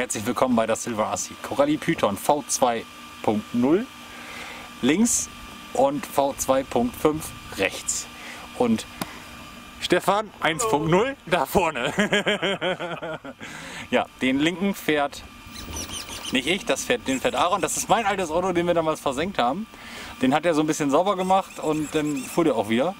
Herzlich willkommen bei der Silver Assi. Corelli Python V2.0 links und V2.5 rechts. Und Stefan 1.0 da vorne. Ja, den linken fährt nicht ich, den fährt Aaron. Das ist mein altes Auto, den wir damals versenkt haben. Den hat er so ein bisschen sauber gemacht und dann fuhr der auch wieder.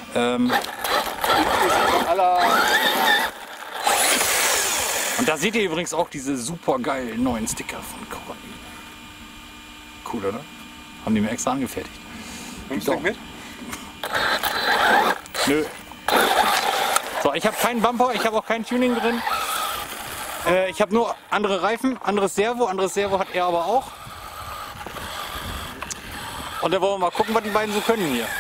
Und da seht ihr übrigens auch diese super geilen neuen Sticker von Corelli. Cool, oder? Haben die mir extra angefertigt. Nimmst du mit? Nö. So, ich habe keinen Bumper, ich habe auch kein Tuning drin. Ich habe nur andere Reifen, anderes Servo hat er aber auch. Und dann wollen wir mal gucken, was die beiden so können hier.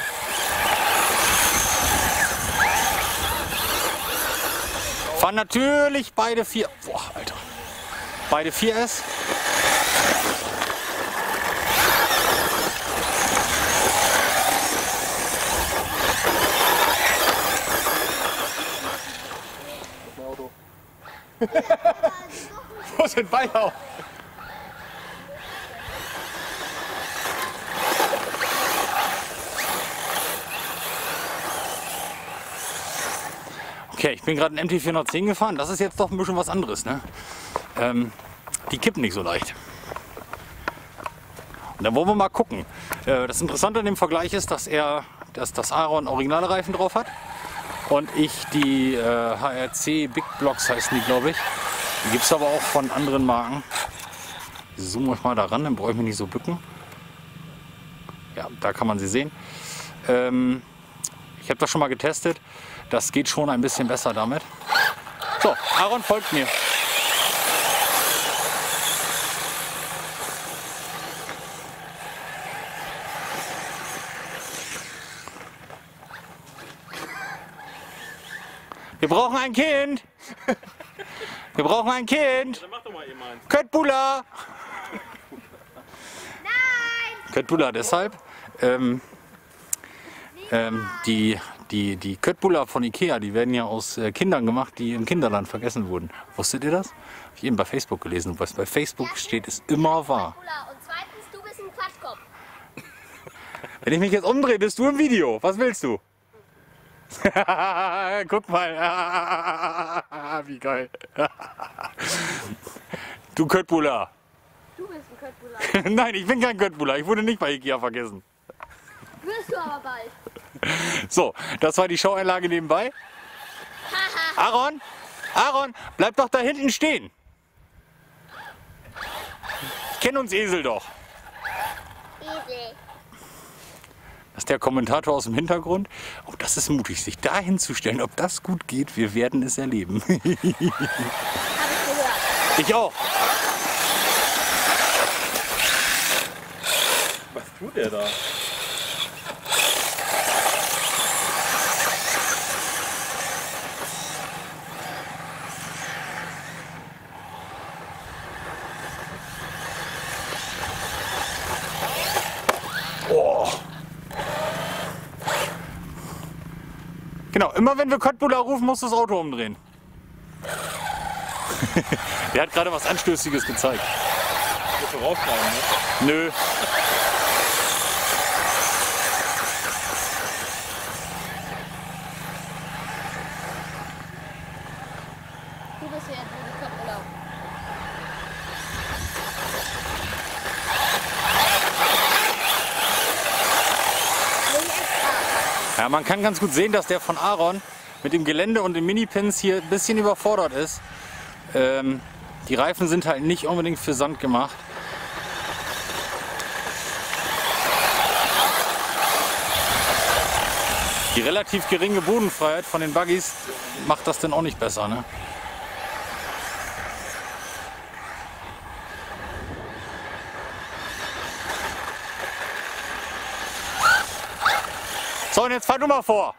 Fahren natürlich beide 4. Boah, Alter. Beide 4S. Wo sind beide? Okay, ich bin gerade einen MT410 gefahren. Das ist jetzt doch ein bisschen was anderes, ne? Die kippen nicht so leicht. Und dann wollen wir mal gucken. Das Interessante an dem Vergleich ist, dass das Aaron originale Reifen drauf hat und ich die HRC Big Blocks heißen die, glaube ich. Die gibt es aber auch von anderen Marken. Ich zoome euch mal da ran, dann brauche ich mich nicht so bücken. Ja, da kann man sie sehen. Ich habe das schon mal getestet. Das geht schon ein bisschen besser damit. So, Aaron folgt mir. Wir brauchen ein Kind. Wir brauchen ein Kind. Dann mach doch mal eben eins. Köttbullar. Nein! Köttbullar deshalb. Die Köttbullar von Ikea, die werden ja aus Kindern gemacht, die im Kinderland vergessen wurden. Wusstet ihr das? Habe ich eben bei Facebook gelesen. Was bei Facebook steht, ist immer wahr. Und zweitens, du bist ein Quatschkopf. Wenn ich mich jetzt umdrehe, bist du im Video. Was willst du? Guck mal. Wie geil. Du Köttbullar. Du bist ein Köttbullar. Nein, ich bin kein Köttbullar. Ich wurde nicht bei Ikea vergessen. Wirst du aber bald. So, das war die Showeinlage nebenbei. Aaron, bleib doch da hinten stehen. Ich kenne uns Esel doch. Esel. Das ist der Kommentator aus dem Hintergrund. Oh, das ist mutig, sich da hinzustellen. Ob das gut geht, wir werden es erleben. Hab ich gehört. Ich auch. Was tut der da? Oh. Genau, immer wenn wir Köttbullar rufen, muss das Auto umdrehen. Der hat gerade was Anstößiges gezeigt. Willst du rausfahren, ne? Nö. Du bist ja ein Köttbullar. Ja, man kann ganz gut sehen, dass der von Aaron mit dem Gelände und den Minipins hier ein bisschen überfordert ist. Die Reifen sind halt nicht unbedingt für Sand gemacht. Die relativ geringe Bodenfreiheit von den Buggies macht das dann auch nicht besser, ne? So, und jetzt fahr du mal vor.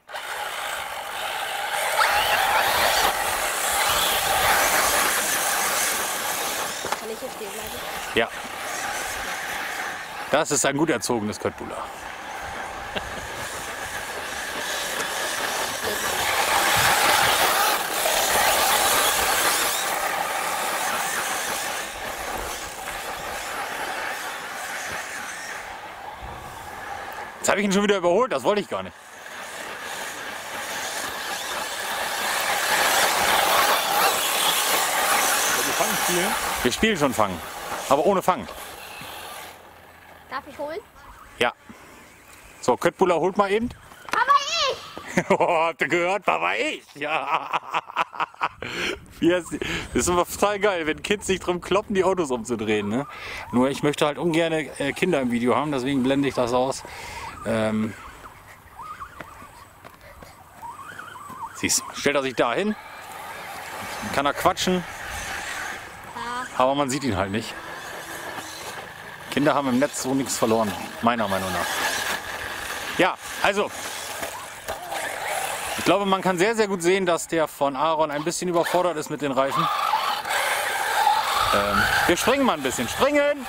Kann ich hier stehen bleiben? Ja. Das ist ein gut erzogenes Köttbullar. Jetzt habe ich ihn schon wieder überholt, das wollte ich gar nicht. Wir fangen spielen. Wir spielen schon Fangen, aber ohne Fangen. Darf ich holen? Ja. So, Köttbullar holt mal eben. Aber ich! Oh, habt ihr gehört? Papa, ich! Ja. Das ist immer total geil, wenn Kids sich drum kloppen, die Autos umzudrehen. Ne? Nur ich möchte halt ungern Kinder im Video haben, deswegen blende ich das aus. Siehst du, stellt er sich da hin, kann er quatschen, aber man sieht ihn halt nicht. Kinder haben im Netz so nichts verloren, meiner Meinung nach. Ja, also, ich glaube, man kann sehr, sehr gut sehen, dass der von Aaron ein bisschen überfordert ist mit den Reifen. Wir springen mal ein bisschen. Springen!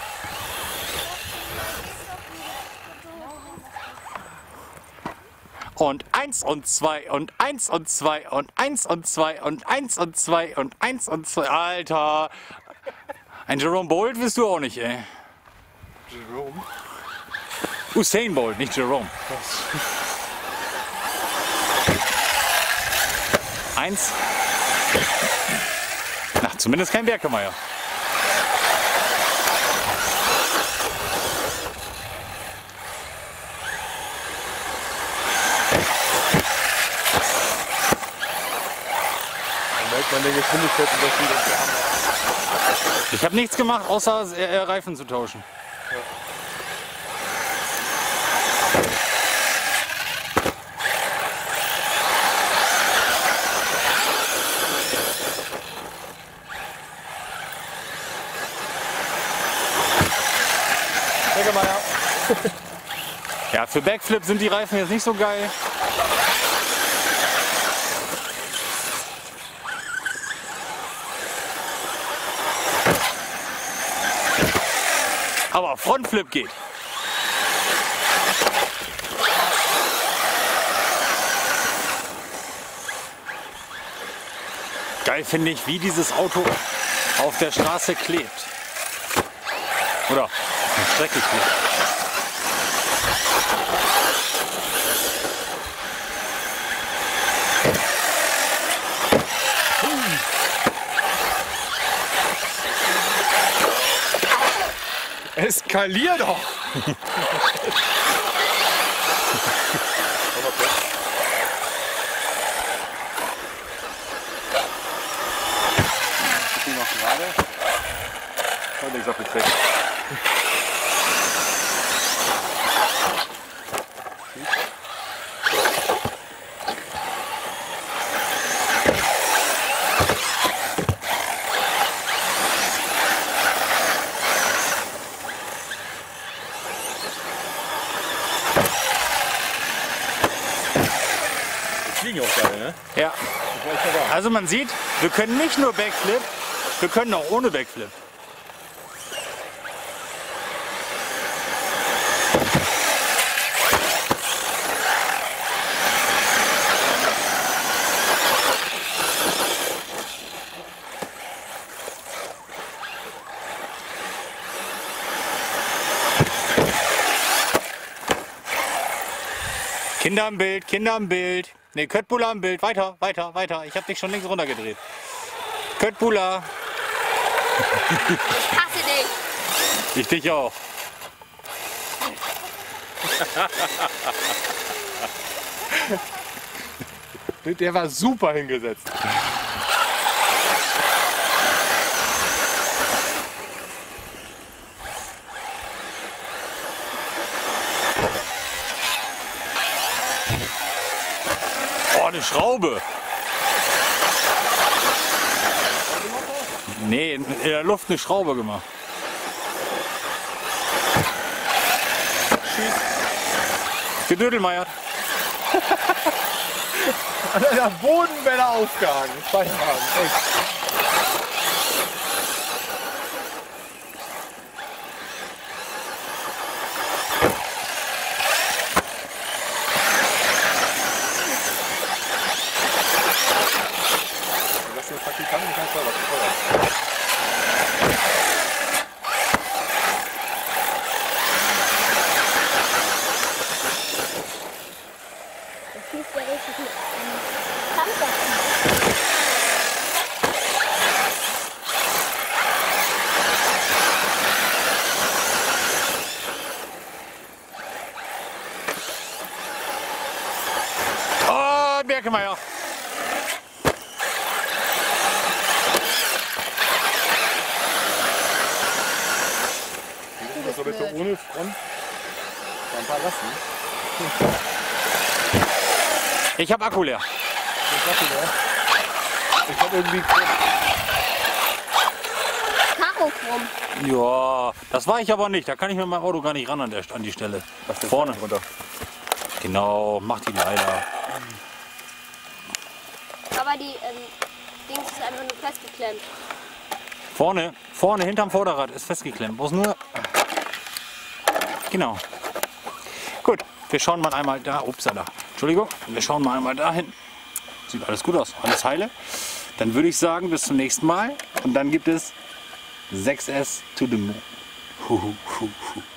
Und 1 und 2 und 1 und 2 und 1 und 2 und 1 und 2 und 1 und 2. Alter! Ein Jerome Bolt willst du auch nicht, ey. Jerome? Usain Bolt, nicht Jerome. 1. Na, zumindest kein Berkemeier. Dann merkt man den Geschwindigkeitsunterschied und wir haben Ich habe nichts gemacht, außer Reifen zu tauschen. Berkemeier. Ja, für Backflip sind die Reifen jetzt nicht so geil. Aber Frontflip geht. Geil finde ich, wie dieses Auto auf der Straße klebt. Oder auf der Strecke klebt. Eskalier doch! Ich noch gerade. Und nichts abgekriegt. Fliegen auch geil, ne? Ja. Also man sieht, wir können nicht nur Backflip, wir können auch ohne Backflip. Kinder am Bild, Kinder am Bild. Ne, Köttbullar am Bild. Weiter, weiter, weiter. Ich habe dich schon links runtergedreht. Köttbullar. Ich hasse dich. Ich dich auch. Der war super hingesetzt. Oh, eine Schraube. Nee, in der Luft eine Schraube gemacht. Gedödelmeiert. An der Bodenwelle aufgehangen. Feierabend. Echt. Das ist eine Praktikantin, die kann selber steuern. Berkemeier. Das bitte ohne Front. Ein paar lassen. Ich habe Akku leer. Ich habe irgendwie. Karochrom. Ja, das war ich aber nicht. Da kann ich mit meinem Auto gar nicht ran an die Stelle. Vorne. Runter. Genau, mach die leider. Aber die Dings ist einfach nur festgeklemmt. Vorne, hinterm Vorderrad ist festgeklemmt. Muss nur. Genau. Gut, wir schauen mal einmal da. Upsala. Entschuldigung, wir schauen mal einmal dahin. Sieht alles gut aus, alles heile. Dann würde ich sagen, bis zum nächsten Mal. Und dann gibt es 6S to the Moon.